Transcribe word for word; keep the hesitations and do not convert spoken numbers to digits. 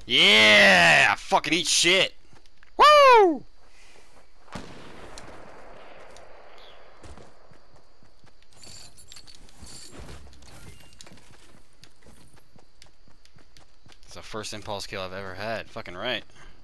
Yeah! Fucking eat shit! Woo! It's the first impulse kill I've ever had. Fucking right.